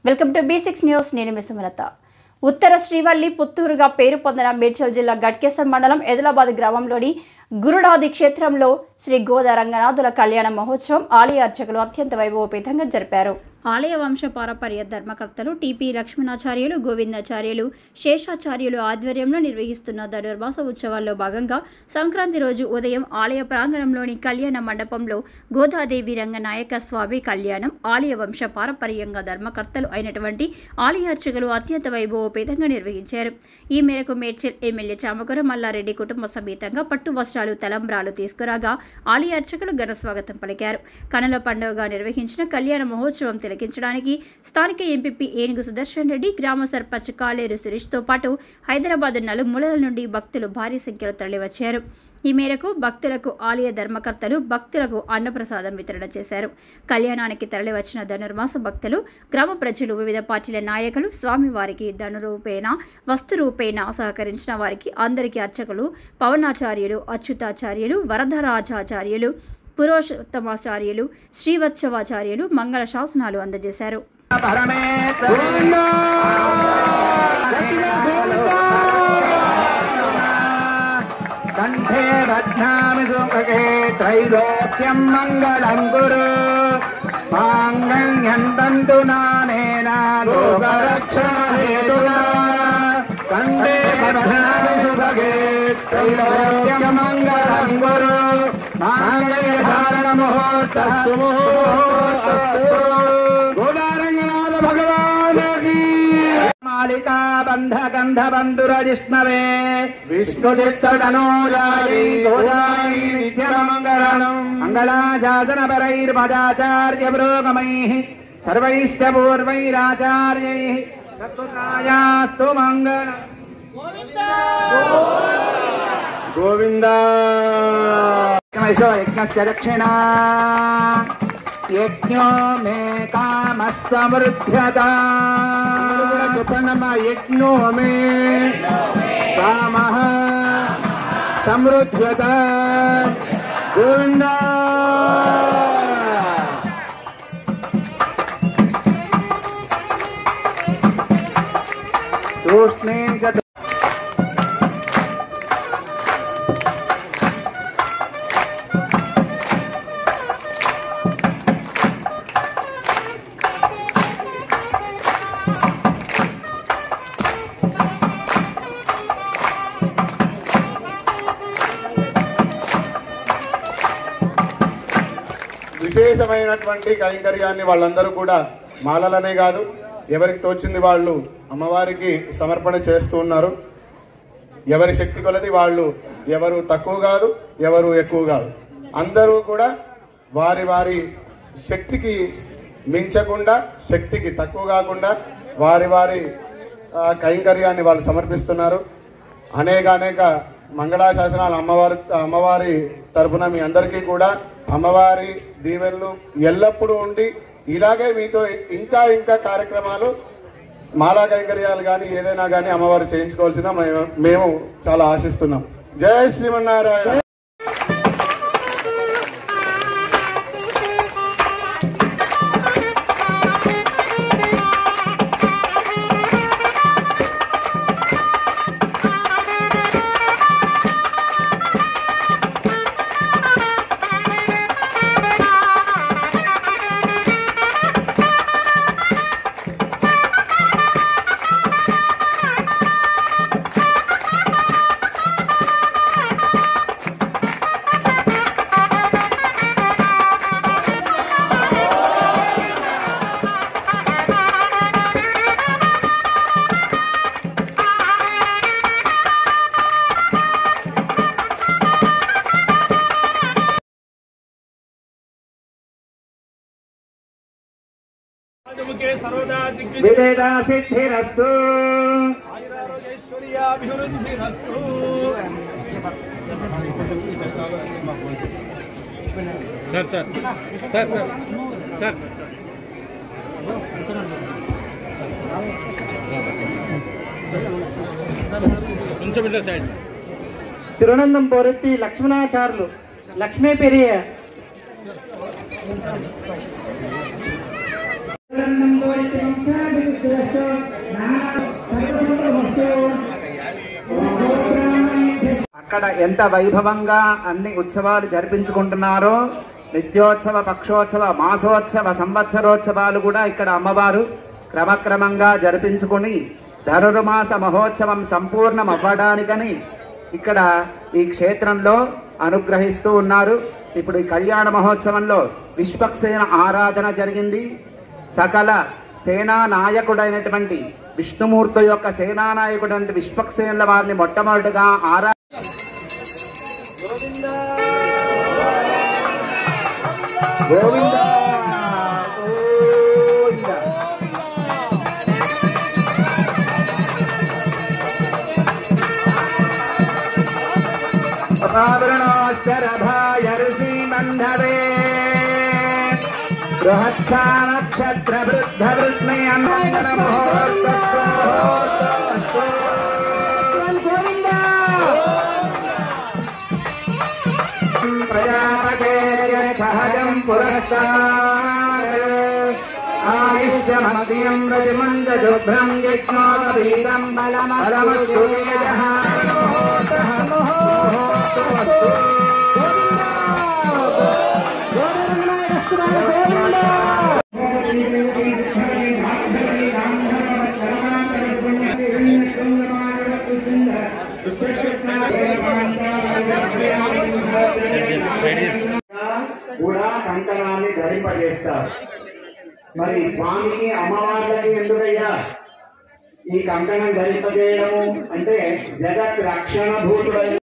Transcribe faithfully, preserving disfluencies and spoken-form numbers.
Welcome to B six news. నేను మీ సుమలత. ఉత్తర శ్రీవల్లి పుత్తూరుగా పేరు పొందిన మేడ్చల్ జిల్లా గట్కేసర్ మండలం ఎదలాబాద్ గ్రామంలోని గురుడాది క్షేత్రంలో శ్రీ గోదా రంగనాథుల కళ్యాణ మహోత్సవం ఆలయ అర్చకులు అత్యంత వైభవపేతంగా జరిపారు. ఆలయ వంశ పారపర్య ధర్మకర్తలు టిపి లక్ష్మణాచార్యులు, గోవిందాచార్యులు, శేషాచార్యులు ఆధ్వర్యంలో నిర్వహిస్తున్న ధనుర్మాస ఉత్సవాల్లో భాగంగా సంక్రాంతి రోజు ఉదయం ఆలయ ప్రాంగణంలోని కళ్యాణ మండపంలో గోదాదేవి రంగనాయక స్వామి కళ్యాణం ఆలయ వంశ పారపర్యంగా ధర్మకర్తలు అయినటువంటి ఆలయ అర్చకులు అత్యంత వైభవపేతంగా నిర్వహించారు. ఈ మేరకు మేడ్చల్ ఎమ్మెల్యే చామకూర మల్లారెడ్డి కుటుంబ సమేతంగా పట్టు వస్త్రాలు, తలంబ్రాలు తీసుకురాగా ఆలయ అర్చకులు ఘన స్వాగతం పలికారు. కనుల పండుగగా నిర్వహించిన కళ్యాణ మహోత్సవం తిలకించడానికి స్థానిక ఎంపీపీ ఏనుగు సుదర్శన్ రెడ్డి, గ్రామ సర్పంచ్ కాలేరు సురేష్తో పాటు హైదరాబాద్ నలుమూలల నుండి భక్తులు భారీ సంఖ్యలో తరలివచ్చారు. ఈ మేరకు భక్తులకు ఆలయ ధర్మకర్తలు భక్తులకు అన్నప్రసాదం వితరణ చేశారు. కళ్యాణానికి తరలివచ్చిన ధనుర్మాస భక్తులు, గ్రామ ప్రజలు, వివిధ పార్టీల నాయకులు స్వామివారికి ధనురూపేణ వస్తురూపేణ సహకరించిన వారికి అందరికీ అర్చకులు పవనాచార్యులు, అచ్యుతాచార్యులు, వరదరాజాచార్యులు, పురుషోత్తమాచార్యులు, శ్రీవత్సవాచార్యులు మంగళ శాసనాలు అందజేశారు. కంఠే బధ్నామి సుముఖే త్రైలోక్యం మంగళం గురు మాంగళ్యం తంతు నానేన లోకరక్షణహేతునా కంఠే బధ్నామి సుముఖే త్రైలోక్యం మంగళం గురు మాంగళ్య ధారణ ముహూర్తస్తు ముహూర్తస్తు. గోదా రంగనాథ భగవాన్ की मालिका बंध गंध बंधुर जिष्णवे विष्णुचित्तनूजायै गोदायै नित्यमङ्गलम् मङ्गलाशासन परैर्पदाचार्य पुरोगमैः सर्वैश्च पूर्वैराचार्यैः सत्कृतायास्तु मङ्गलम्. गोविन्द यज्ञस्य दक्षिणा यज्ञो मे कामः समृद्ध्यता यज्ञो मे कामः समृद्ध्यता. गोविन्द तूष्णीं च విశేషమైనటువంటి కైంకర్యాన్ని వాళ్ళందరూ కూడా మాలలనే కాదు ఎవరికి తోచింది వాళ్ళు అమ్మవారికి సమర్పణ చేస్తూ ఉన్నారు. ఎవరి శక్తి కొలది వాళ్ళు, ఎవరు తక్కువ కాదు, ఎవరు ఎక్కువ కాదు, అందరూ కూడా వారి వారి శక్తికి మించకుండా, శక్తికి తక్కువ కాకుండా వారి వారి కైంకర్యాన్ని వాళ్ళు సమర్పిస్తున్నారు. అనేక అనేక మంగళాశాసనాలు అమ్మవారి అమ్మవారి తరఫున మీ అందరికీ కూడా అమ్మవారి దీవెనలు ఎల్లప్పుడూ ఉండి ఇలాగే మీతో ఇంకా ఇంకా కార్యక్రమాలు మాలా కైంకర్యాలు కానీ ఏదైనా కానీ అమ్మవారు చేయించుకోవాల్సిన మేము చాలా ఆశిస్తున్నాం. జై శ్రీమన్నారాయణ. विवेदा सिद्धिरस्तु आयुरारोग्यैश्वर्याभिवृद्धिरस्तु. Sir sir sir sir sir కొంచెం ఇట్లా సైడ్. తిరువనందం పోరెత్తి లక్ష్మణాచార్యులు లక్ష్మీ పెరియ Thank you. అక్కడ ఎంత వైభవంగా అన్ని ఉత్సవాలు జరిపించుకుంటున్నారో, నిత్యోత్సవ, పక్షోత్సవ, మాసోత్సవ, సంవత్సరోత్సవాలు కూడా ఇక్కడ అమ్మవారు క్రమక్రమంగా జరిపించుకొని ధనుర్మాస మహోత్సవం సంపూర్ణం అవ్వడానికని ఇక్కడ ఈ క్షేత్రంలో అనుగ్రహిస్తూ ఉన్నారు. ఇప్పుడు ఈ కళ్యాణ మహోత్సవంలో విశ్వక్సేన ఆరాధన జరిగింది. సకల సేనా నాయకుడైనటువంటి విష్ణుమూర్తి యొక్క సేనా నాయకుడు విశ్వక్సేనుల వారిని మొట్టమొదటిగా ఆరా గోవింద భాయ ఋషి బంధవే బృహత్సా నక్షత్ర వృద్ధ వృత్మే అన్నందన ప్రజాపతే సహజం పురస్కార ఆయుష్యమద్యం రజమంద శుభ్రం యజ్ఞోపవీతం బలమస్తు కూడా కంకణాన్ని ధరింపజేస్తారు. మరి స్వామికి అమ్మవార్లకి ఎందుకయ్యా ఈ కంకణం ధరింపజేయడము అంటే జగత్ రక్షణ భూతుడై